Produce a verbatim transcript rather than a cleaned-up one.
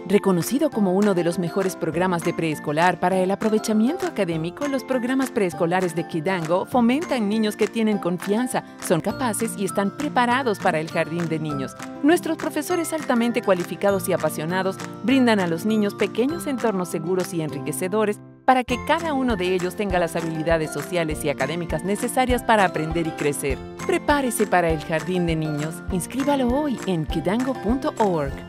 Reconocido como uno de los mejores programas de preescolar para el aprovechamiento académico, los programas preescolares de Kidango fomentan niños que tienen confianza, son capaces y están preparados para el jardín de niños. Nuestros profesores altamente cualificados y apasionados brindan a los niños pequeños entornos seguros y enriquecedores para que cada uno de ellos tenga las habilidades sociales y académicas necesarias para aprender y crecer. Prepárese para el jardín de niños. Inscríbalo hoy en kidango punto org.